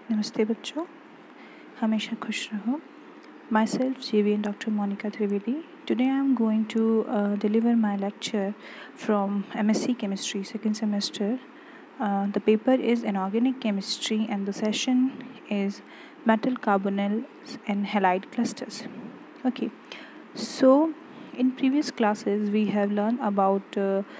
नमस्ते बच्चों, हमेशा खुश रहो। Myself JV and Dr. Monica Trivedi. Today I am going to deliver my lecture from MSc Chemistry second semester. The paper is Inorganic Chemistry and the session is Metal Carbonyls and Halide Clusters. Okay, so in previous classes we have learned about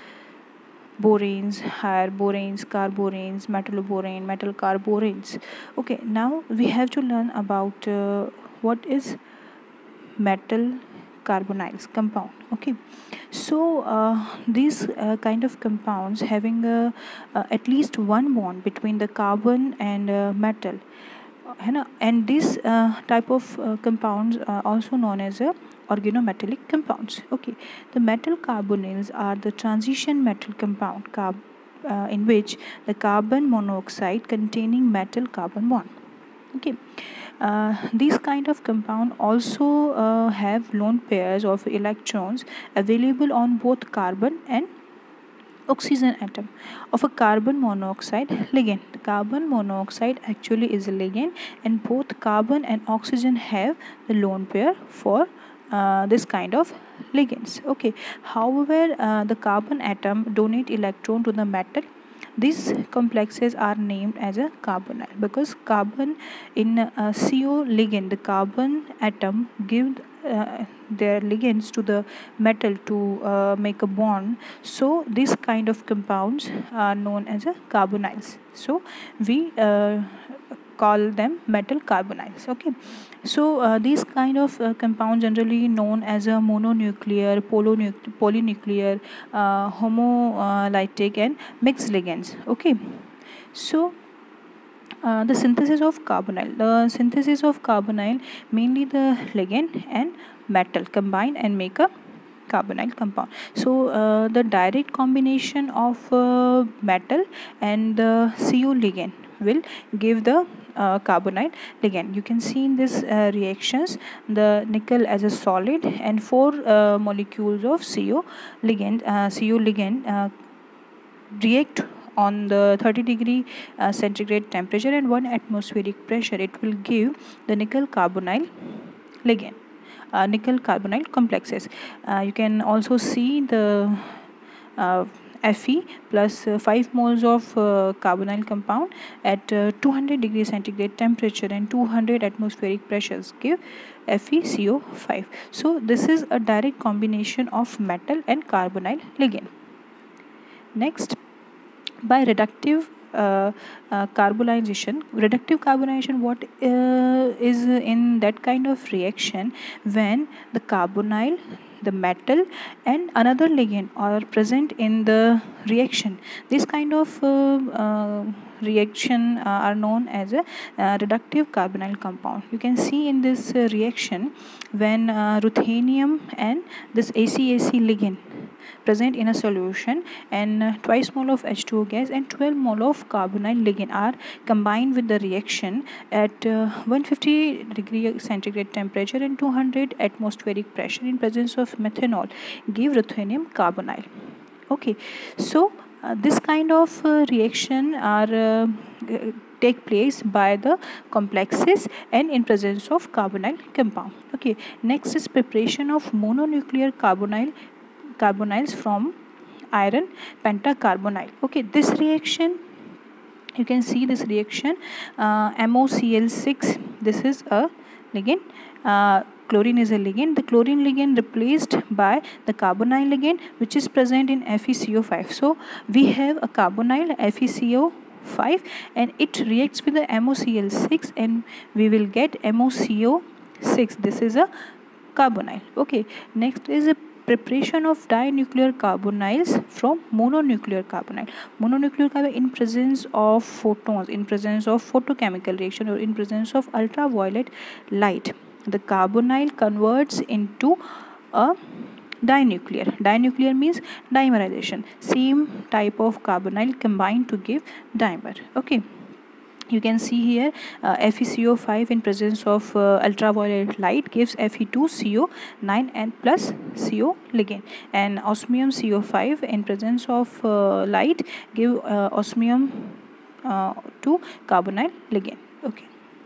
boranes, higher boranes, carboranes, metalloborane, metal carboranes. Okay, now we have to learn about what is metal carbonyls compound. Okay, so these kind of compounds having at least one bond between the carbon and metal, है ना, and this type of compounds are also known as organometallic compounds. Okay, the metal carbonyls are the transition metal compound in which the carbon monoxide containing metal carbon bond. Okay, these kind of compound also have lone pairs of electrons available on both carbon and oxygen atom of a carbon monoxide ligand. The carbon monoxide actually is a ligand, and both carbon and oxygen have the lone pair for this kind of ligands. Okay, however, the carbon atom donate electron to the metal. These complexes are named as a carbonyl because carbon in CO ligand, the carbon atom give their ligands to the metal to make a bond. So these kind of compounds are known as a carbonyls. So we call them metal carbonyls. Okay, so these kind of compounds generally known as a mononuclear, polynuclear, homolytic and mixed ligands. Okay, so the synthesis of carbonyl. The synthesis of carbonyl, mainly the ligand and metal combine and make a carbonyl compound. So the direct combination of metal and the CO ligand will give the carbonyl ligand. You can see in this reactions the nickel as a solid and 4 molecules of CO ligand react on the 30 degree centigrade temperature and 1 atmospheric pressure. It will give the nickel carbonyl ligand, nickel carbonyl complexes. You can also see the Fe plus 5 moles of carbonyl compound at 200 degree centigrade temperature and 200 atmospheric pressures give FeCO5. So this is a direct combination of metal and carbonyl ligand. Next, by reductive carbonization. Reductive carbonization, what is in that kind of reaction when the carbonyl, the metal and another ligand are present in the reaction. This kind of reaction are known as a reductive carbonyl compound. You can see in this reaction when ruthenium and this ACAC ligand present in a solution and twice mole of H2O gas and 12 mole of carbonyl ligand are combined with the reaction at 150 degree centigrade temperature and 200 atmospheric pressure in presence of methanol give ruthenium carbonyl. Okay, so this kind of reaction are take place by the complexes and in presence of carbonyl compound. Okay, next is preparation of mononuclear carbonyls from iron pentacarbonyl. Okay, this reaction, you can see this reaction MoCl6, this is a ligand, chlorine is a ligand. The chlorine ligand replaced by the carbonyl ligand which is present in FeCO5. So we have a carbonyl FeCO5 and it reacts with the MoCl6 and we will get MoCO6. This is a carbonyl. Okay, next is a preparation of dinuclear carbonyls from mononuclear carbonyl. Mononuclear carbonyl in presence of photons, in presence of photochemical reaction or in presence of ultraviolet light, the carbonyl converts into a dinuclear. Dinuclear means dimerization. Same type of carbonyl combined to give dimer. Okay, you can see here FeCO5 in presence of ultraviolet light gives Fe2CO9 and plus CO ligand, and osmium CO5 in presence of light give osmium to carbonyl ligand. Okay,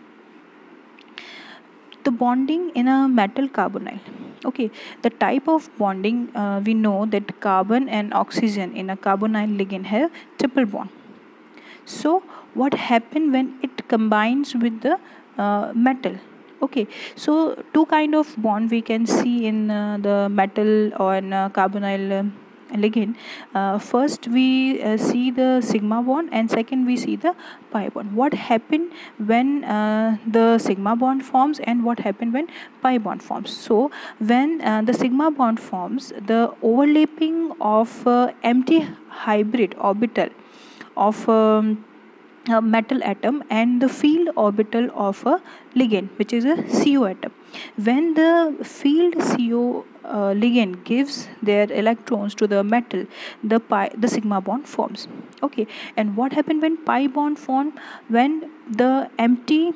the bonding in a metal carbonyl. Okay, the type of bonding, we know that carbon and oxygen in a carbonyl ligand have triple bond. So what happen when it combines with the metal? Okay, so two kind of bond we can see in the metal or in carbonyl ligand. First we see the sigma bond, and second we see the pi bond. What happen when the sigma bond forms, and what happen when pi bond forms? So when the sigma bond forms, the overlapping of empty hybrid orbital of a metal atom and the field orbital of a ligand, which is a CO atom. When the field CO ligand gives their electrons to the metal, the sigma bond forms. Okay, and what happens when pi bond form? When the empty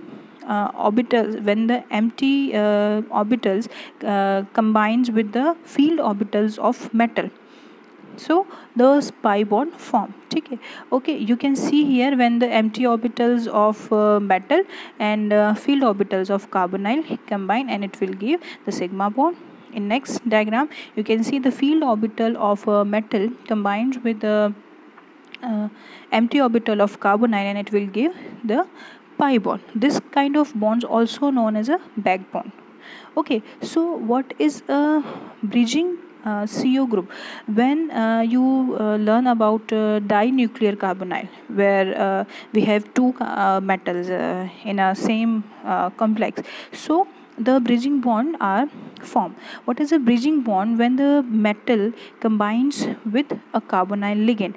orbitals combines with the field orbitals of metal, so those pi bond form. Okay, okay, you can see here when the empty orbitals of metal and field orbitals of carbonyl combine, and it will give the sigma bond. In next diagram you can see the field orbital of metal combines with the empty orbital of carbonyl, and it will give the pi bond. This kind of bonds also known as a back bond. Okay, so what is a bridging CO group? When you learn about dinuclear carbonyl, where we have two metals in a same complex, so the bridging bond are formed. What is a bridging bond? When the metal combines with a carbonyl ligand.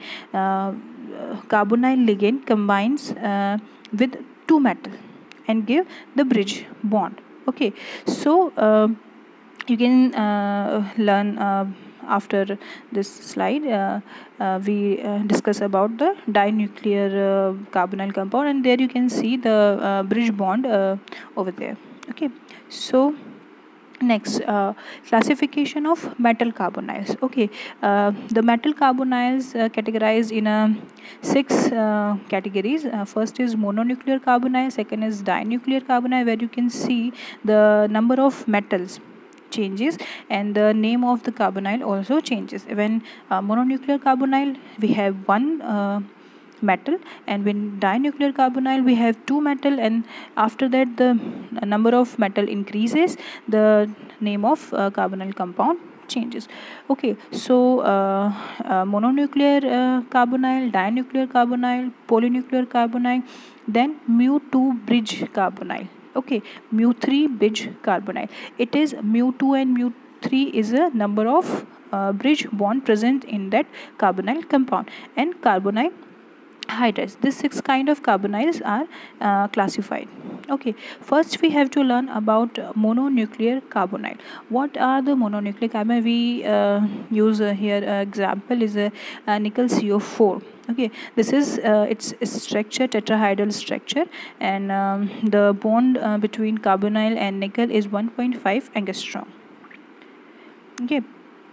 Carbonyl ligand combines with two metal and give the bridge bond. Okay, so you can learn after this slide. We discuss about the dinuclear carbonyl compound, and there you can see the bridge bond over there. Okay, so next, classification of metal carbonyls. Okay, the metal carbonyls categorized in 6 categories. First is mononuclear carbonyl, second is dinuclear carbonyl, where you can see the number of metals changes and the name of the carbonyl also changes. When mononuclear carbonyl, we have one metal, and when dinuclear carbonyl we have two metal, and after that the number of metal increases, the name of carbonyl compound changes. Okay, so mononuclear carbonyl, dinuclear carbonyl, polynuclear carbonyl, then mu2 bridge carbonyl. Okay, mu3 bridge carbonyl. It is mu2 and mu3 is a number of bridge bond present in that carbonyl compound, and carbonyl hydrides. These 6 kind of carbonyls are classified. Okay, first we have to learn about mononuclear carbonyl. What are the mononuclear carbonyl? We use here example is a nickel CO4. Okay, this is its structure, tetrahedral structure, and the bond between carbonyl and nickel is 1.5 angstrom. Okay,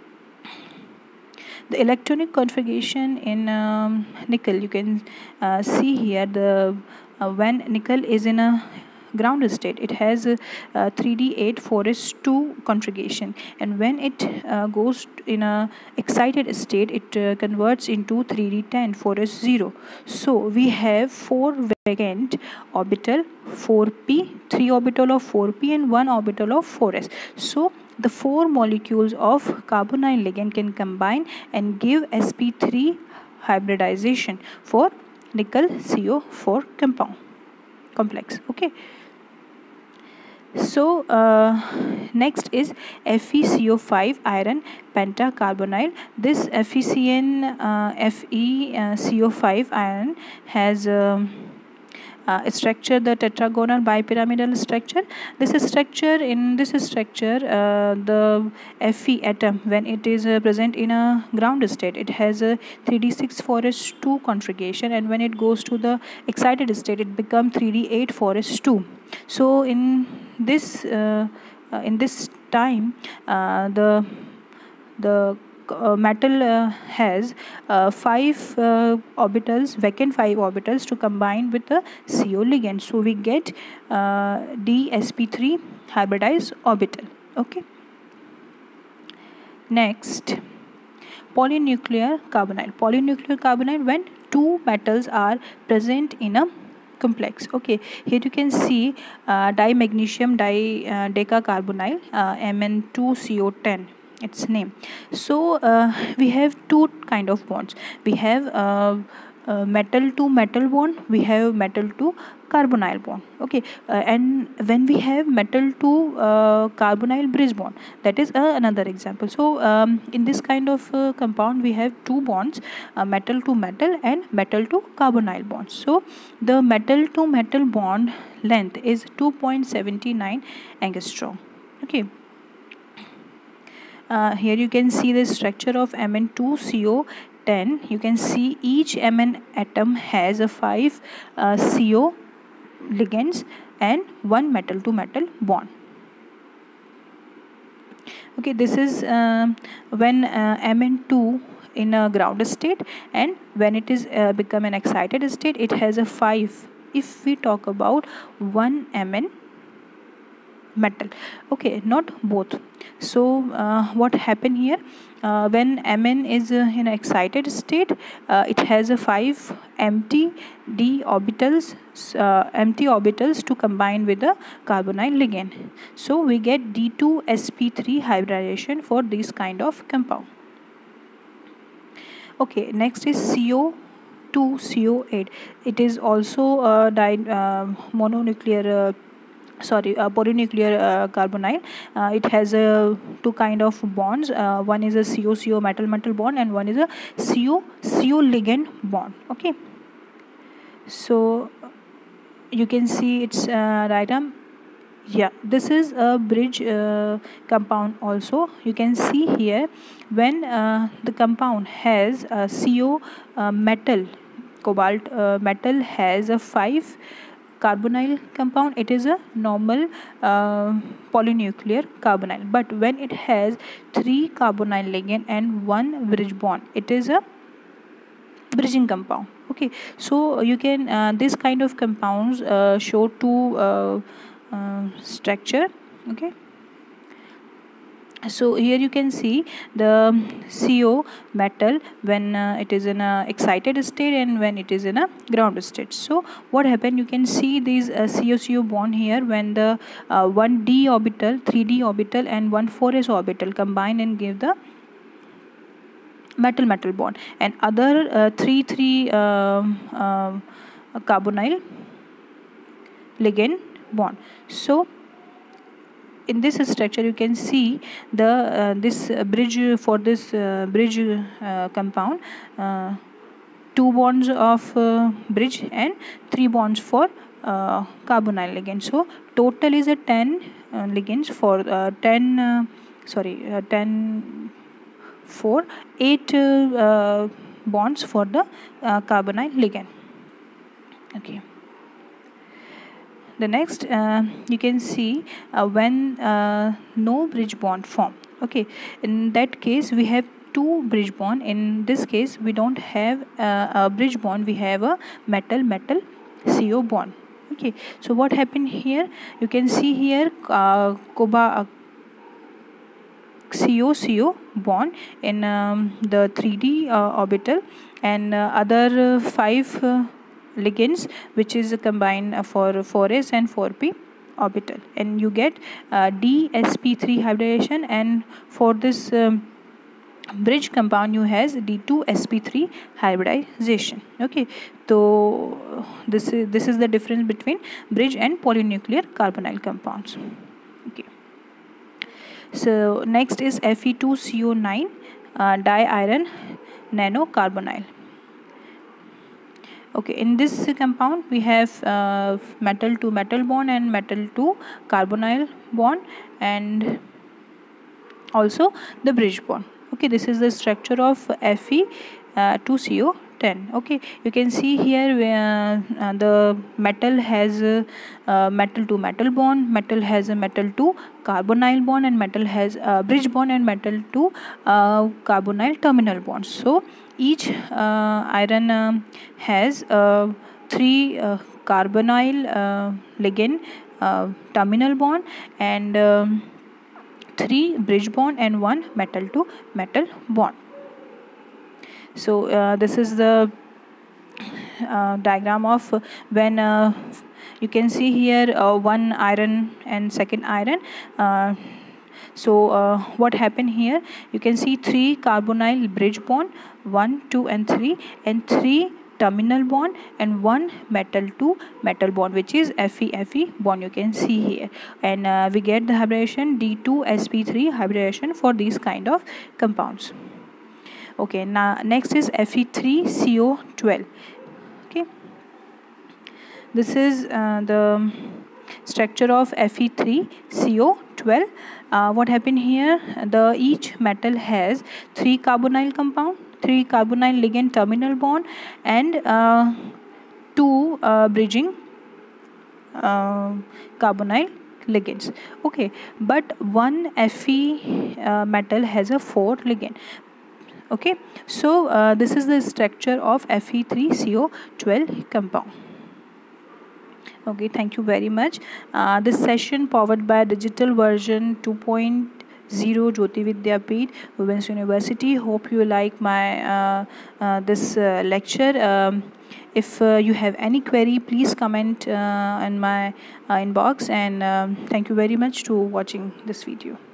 the electronic configuration in nickel, you can see here the when nickel is in a ground state, it has a 3d8 4s2 configuration, and when it goes in a excited state, it converts into 3d10 4s0. so we have 4 vacant orbital 4p, 3 orbital of 4p, and 1 orbital of 4s. So the 4 molecules of carbonyl ligand can combine and give sp3 hybridization for nickel CO4 complex. Okay, so next is FeCO5 iron pentacarbonyl. This FeCN FeCO5 iron has structure, the tetragonal bipyramidal structure. This structure, the Fe atom, when it is present in a ground state, it has a 3d6 4s2 configuration, and when it goes to the excited state, it becomes 3d8 4s2. So in this time, the metal has 5 orbitals, vacant 5 orbitals to combine with the CO ligand. So we get dsp3 hybridized orbital. Okay. Next, polynuclear carbonyl. Polynuclear carbonyl, when two metals are present in a complex. Okay, here you can see dimagnesium decacarbonyl, Mn2CO10, its name. So we have two kind of bonds. We have metal to metal bond, we have metal to carbonyl bond. Okay, and when we have metal to carbonyl bridge bond, that is another example. So in this kind of compound we have two bonds, metal to metal and metal to carbonyl bond. So the metal to metal bond length is 2.79 angstrom. Okay. Here you can see the structure of Mn2CO10. You can see each Mn atom has a 5 CO ligands and one metal to metal bond. Okay, this is when Mn2 in a ground state, and when it is become an excited state, it has a 5. If we talk about 1 Mn metal, okay, not both. So what happened here, when Mn is in an excited state, it has a 5 empty orbitals to combine with the carbonyl ligand. So we get D2sp3 hybridization for this kind of compound. Okay, next is CO2CO8. It is also mononuclear polynuclear carbonyl. It has two kind of bonds. One is a CO metal bond, and one is a CO ligand bond. Okay, so you can see its diagram. Yeah, this is a bridge compound also. You can see here, when the compound has a CO metal, cobalt metal has a 5 carbonyl compound, it is a normal polynuclear carbonyl. But when it has 3 carbonyl ligand and 1 bridge bond, it is a bridging compound. Okay, so you can this kind of compounds show two structure. Okay, so here you can see the CO metal when it is in a excited state and when it is in a ground state. So what happened, you can see these CO bond here, when the 1d orbital, 3d orbital and 1 4s orbital combine and give the metal bond, and other 3 carbonyl ligand bond. So in this structure you can see the this bridge for this bridge compound, 2 bonds of bridge and 3 bonds for carbonyl ligand. So total is a 10 ligands for 10 for 8 bonds for the carbonyl ligand. Okay. The next you can see when no bridge bond form. Okay, in that case we have 2 bridge bond. In this case we don't have a bridge bond, we have a metal CO bond. Okay, so what happened here, you can see here CO bond in the 3d orbital, and other 5 ligands which is combined for 4s and 4p orbital, and you get dsp3 hybridization, and for this bridge compound you has D2sp3 hybridization. Okay, so this is the difference between bridge and polynuclear carbonyl compounds. Okay, so next is Fe2CO9 diiron nanocarbonyl. Okay, in this compound we have metal to metal bond and metal to carbonyl bond, and also the bridge bond. Okay, this is the structure of Fe2CO10. 10. Okay, you can see here where the metal has metal to metal bond, metal has a metal to carbonyl bond, and metal has a bridge bond, and metal to carbonyl terminal bond. So each iron has 3 carbonyl ligand terminal bond, and 3 bridge bond, and 1 metal to metal bond. So this is the diagram of when you can see here one iron and second iron. So what happened here, you can see 3 carbonyl bridge bond, 1, 2 and 3, and 3 terminal bond, and 1 metal to metal bond, which is Fe bond, you can see here. And we get the hybridization D2sp3 hybridization for these kind of compounds. Okay, now next is Fe3CO12. Okay, this is the structure of Fe3CO12. What happened here, the each metal has 3 carbonyl compound, 3 carbonyl ligand terminal bond, and 2 bridging carbonyl ligands. Okay, but one Fe metal has a 4 ligand. Okay, so this is the structure of Fe3CO12 compound. Okay, thank you very much. This session powered by digital version 2.0 Jyoti Vidyapeeth, Women's University. Hope you like my this lecture. If you have any query, please comment in my inbox, and thank you very much to watching this video.